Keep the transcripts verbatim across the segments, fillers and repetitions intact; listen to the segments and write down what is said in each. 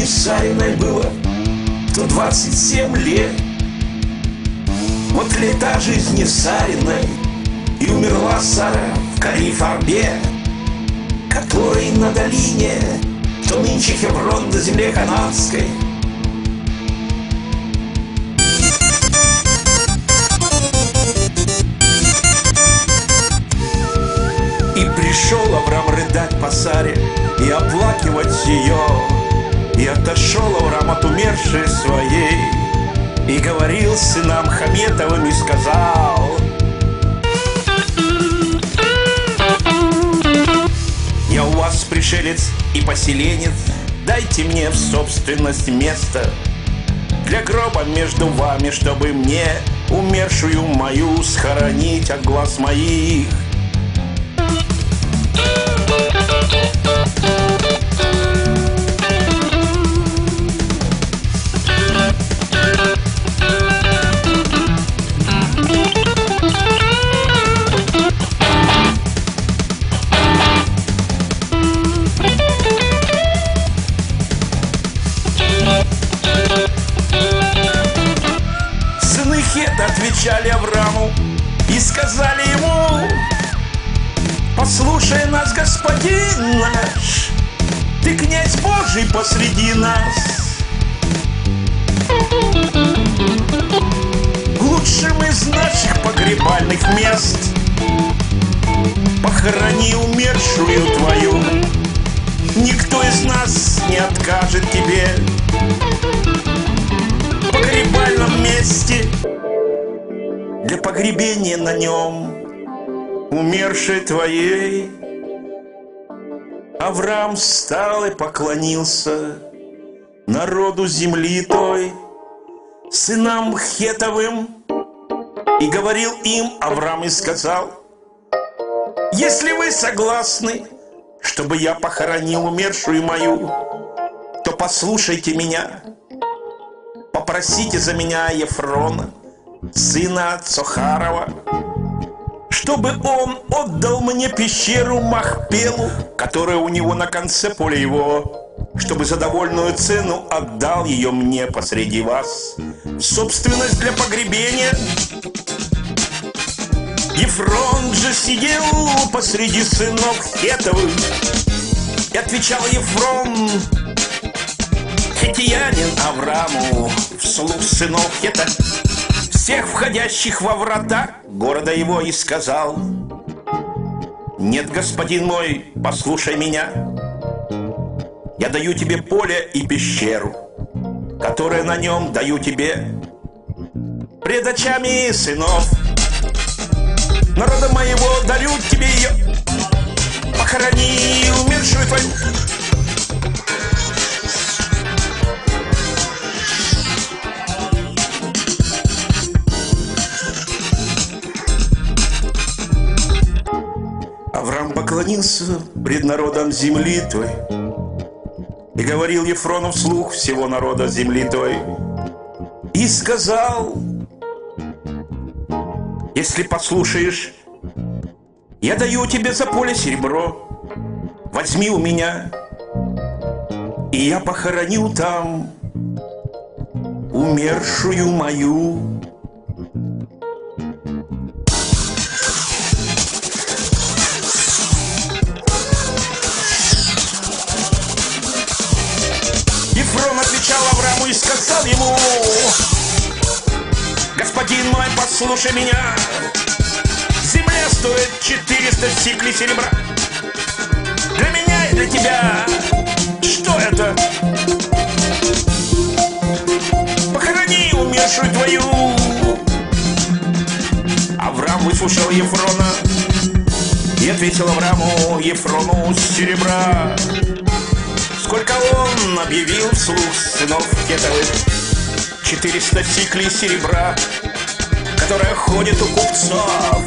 Сариной было сто двадцать семь лет. Вот лета жизни Сариной, и умерла Сара в Карифарбе, который на долине, что нынче Хеврон на земле канадской. И пришел Авраам рыдать по Саре и оплакивать ее. И отошел Авраам от умершей своей, и говорил сынам Хаметовым и сказал: я у вас пришелец и поселенец, дайте мне в собственность место для гроба между вами, чтобы мне умершую мою схоронить от глаз моих. Сыны Хета отвечали Аврааму и сказали ему: послушай нас, господин наш, ты князь Божий посреди нас. В лучшем из наших погребальных мест похорони умершую твою. Никто из нас не откажет тебе в погребальном месте для погребения на нем умершей твоей. Авраам встал и поклонился народу земли той, сынам Хетовым, и говорил им Авраам и сказал: если вы согласны, чтобы я похоронил умершую мою, то послушайте меня. Попросите за меня Ефрона, сына Цохарова, чтобы он отдал мне пещеру Махпелу, которая у него на конце поля его, чтобы за довольную цену отдал ее мне посреди вас в собственность для погребения. Ефрон же сидел посреди сынов Хетовых, и отвечал Ефрон, хетиянин, Аврааму вслух сынов Хета, всех входящих во врата города его, и сказал: нет, господин мой, послушай меня. Я даю тебе поле и пещеру, которые на нем даю тебе пред очами сынов народа моего, дарю тебе ее. Похорони умершую твою. Авраам поклонился пред народом земли той и говорил Ефрону вслух всего народа земли той, и сказал: если послушаешь, я даю тебе за поле серебро, возьми у меня, и я похороню там умершую мою. Ефрон отвечал Аврааму и сказал ему: господин мой, послушай меня. Земля стоит четыреста сиклей серебра. Для меня и для тебя что это? Похорони умершую твою. Авраам выслушал Ефрона и ответил Аврааму Ефрону серебра, сколько он объявил вслух сынов Хетовых: четыреста сиклей серебра, которая ходит у купцов.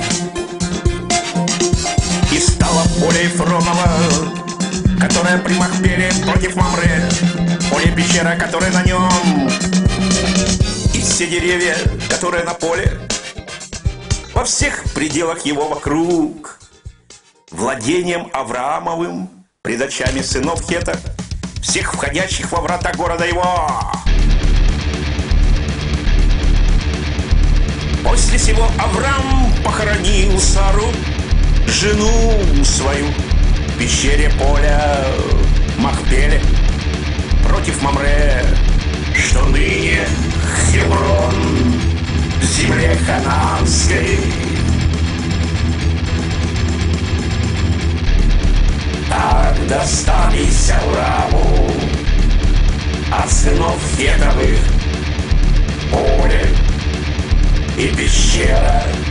И стало поле Ефронова, которое при Махпеле против Мамре, поле пещера, которая на нем, и все деревья, которые на поле, во всех пределах его вокруг, владением Авраамовым пред очами сынов Хета, всех входящих во врата города его. После сего Авраам похоронил Сару, жену свою, в пещере поля Махпеле, против Мамре, что ныне Хеврон, в земле хананской. Так достались Аврааму от сынов Хетовых поле и пещера